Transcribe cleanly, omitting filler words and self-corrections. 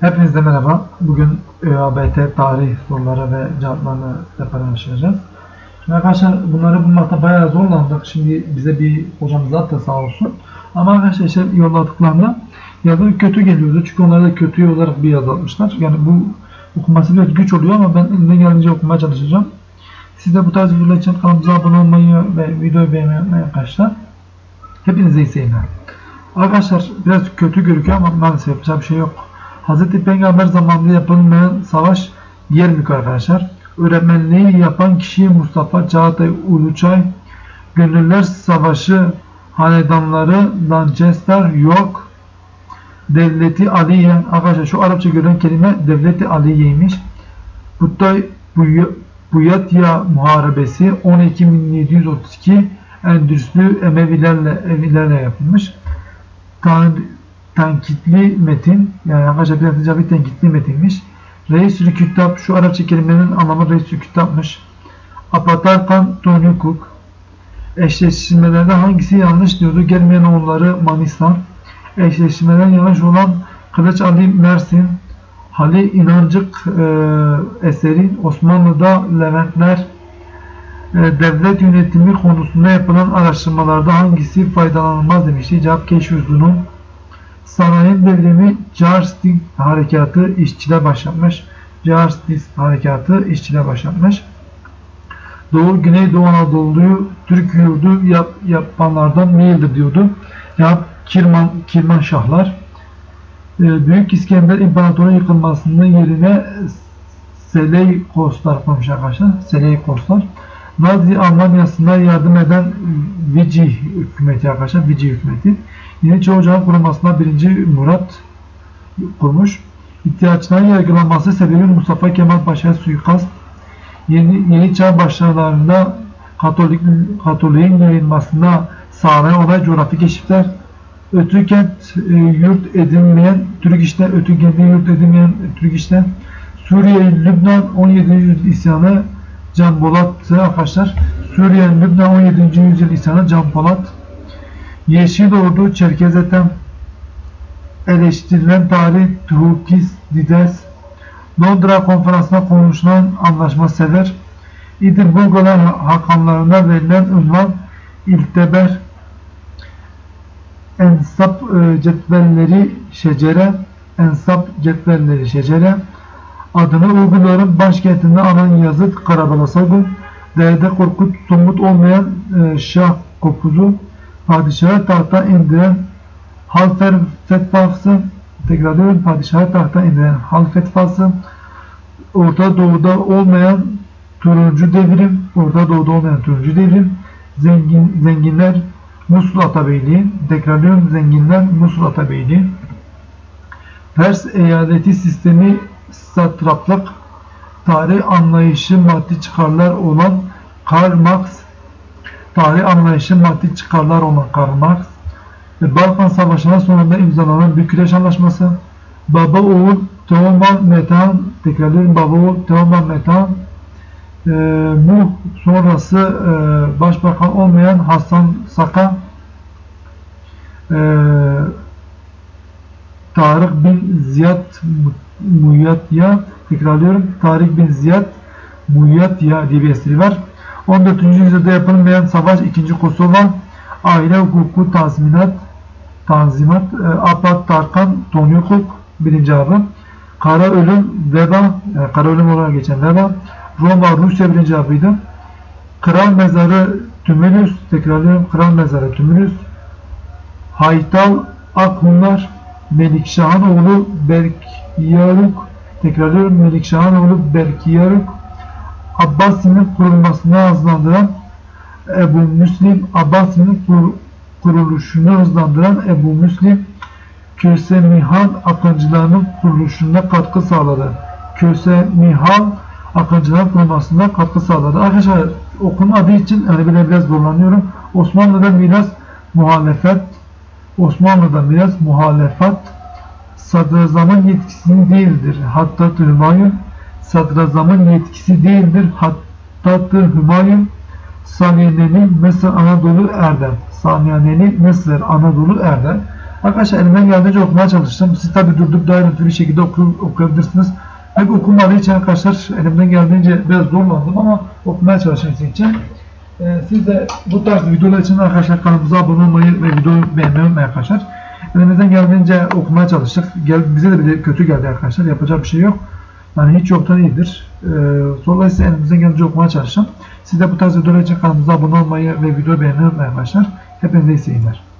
Hepinize merhaba. Bugün ÖABT tarih soruları ve cevaplarını paylaşacağız. Şimdi arkadaşlar bunları bulmakta bayağı zorlandık. Şimdi bize bir hocamız attı sağ olsun. Ama arkadaşlar işte yolladıklarında yazı kötü geliyordu. Çünkü onları da kötü olarak bir yazı atmışlar. Yani bu okuması biraz güç oluyor ama ben elimden geldiğince okumaya çalışacağım. Siz de bu tarz videolar için kanalımıza abone olmayı ve videoyu beğenmeyi unutmayın arkadaşlar. Hepinize iyi seyirler. Arkadaşlar biraz kötü gözüküyor ama maalesef yapacak bir şey yok. Hz. Peygamber zamanında yapılmayan savaş Yermük arkadaşlar. Öğretmenliği yapan kişi Mustafa Çağatay Uluçay. Gönüller Savaşı hanedanları Lancaster York. Devleti Aliye. Arkadaşlar şu Arapça görülen kelime Devleti Aliye'ymiş. Buttay Buyatya Muharebesi 10 Ekim 1732 Endüslü Emevilerle yapılmış. Tenkitli metin, yani arkadaşlar biraz bir tenkitli metinmiş. Reis-ül Küttab, şu Arapça kelimenin anlamı Reis-ül Küttab'mış. Apatarkan Tonyukuk. Eşleştirmelerde hangisi yanlış diyordu? Gelmeyen oğulları Manistan. Eşleştirmeden yanlış olan Kılıç Ali Mersin. Halil İnancık eseri. Osmanlı'da Leventler. Devlet yönetimi konusunda yapılan araştırmalarda hangisi faydalanılmaz demişti. Cevap Keşfüzlu'nun. Sanayi devrimi Carstis harekatı işçiler başlatmış. Carstis harekatı işçiler başlatmış. Doğu Güneydoğu Anadolu'yu Türk yurdu yapanlardan değildir diyordu. Cevap Kirmanşahlar. Büyük İskender İmparatorluğu yıkılmasının yerine Seleykoslar koymuş arkadaşlar. Seleykoslar. Nazi Almanya'sına yardım eden Vichy hükümeti arkadaşlar. Vichy hükümeti. Yeniçeri Ocağı'nın kurulmasına 1. Murat kurmuş. İhtiyaçların yargılanması sebebi Mustafa Kemal Paşa'ya suikast. Yeni çağ başlarında Katolik'in yayılmasına sağlayan olay coğrafi keşifler. Ötükent yurt edinmeyen Türk işler, Ötükent'te yurt edinmeyen Türk işler. Suriye, Lübnan 17. yüzyıl isyanı Can Polat arkadaşlar. Suriye, Lübnan 17. yüzyıl isyanı Can Polat. Yeşil Ordu, Çerkezetem, eleştirilen tarih Thukydides, Londra Konferansı'na konuşulan anlaşma Sever, İdir-Bulgalar hakamlarına verilen ünvan İlteber, Ensap cetvelleri şecere, adını Uygurların başkentinde alan yazıt Karabalasagu, Derde Korkut somut olmayan Şah Kopuzu, padişahı tahta indiren Halfer fetvası, tekrarlıyorum, padişahı tahta indiren Hal fetvası, Orta Doğu'da olmayan turuncu devrim, zenginler Musul Atabeyliği, tekrarlıyorum, zenginler Musul Atabeyliği, Pers eyaleti sistemi satraplık, tarih anlayışı maddi çıkarlar olan Karl Marx, Balkan Savaşı'ndan sonra imzalanan Bükreş Anlaşması, Baba oğul Teoman Metehan, tekrarlıyorum, Baba oğul Teoman Metehan, Nuh sonrası başbakan olmayan Hasan Saka, Tarık bin Ziyad Muyyatya, tekrarlıyorum, Tarık bin Ziyad Muyyatya diye bir eseri var. 14. yüzyılda yapılmayan savaş 2. Kosova, aile hukuku tanzimat, Apat Tarkan Tonyukuk 1. Avı, Kara Ölüm Veba, Kara Ölüm olarak geçen Veba, Roma Rusya 1. Avıydı. Kral Mezarı Tümülüs, tekrarlıyorum, Kral Mezarı Tümülüs, Haytal Akhunlar, Melikşah'ın oğlu Berkiyaruk, tekrarlıyorum, Melikşah'ın oğlu Berkiyaruk, Abbasi'nin kurulmasını hızlandıran Ebu Müslim, Abbasi'nin kuruluşunu hızlandıran Ebu Müslim, Köse-Mihal akıncılarının kuruluşuna katkı sağladı. Köse-Mihal akıncıların kurulmasına katkı sağladı. Arkadaşlar okunun adı için yani biraz zorlanıyorum. Osmanlı'da miras muhalefet sadrazamın yetkisi değildir. Hatta Hümayun sadrazamın yetkisi değildir. Hatta Hümayun Saniyaneli Mısır Anadolu Erdem. Arkadaşlar elimden geldiğince okumaya çalıştım. Siz tabi durdurup da ayrıntılı bir şekilde okuyabilirsiniz. Pek okunmadığı için arkadaşlar elimden geldiğince biraz zorlandım ama okumaya çalıştım sizin için. Siz de bu tarz videolar için arkadaşlar kanalımıza abone olmayı ve videoyu beğenmeyi unutmayın arkadaşlar. Elimizden geldiğince okumaya çalıştık. Bize de kötü geldi arkadaşlar. Yapacak bir şey yok. Yani hiç yoktan iyidir. Sorular ise elimizden geldiğince okumaya çalışacağım. Siz de bu tarz videolar için kanalımıza abone olmayı ve videoyu beğenmeyi unutmayın arkadaşlar. Hepinize iyi seyirler.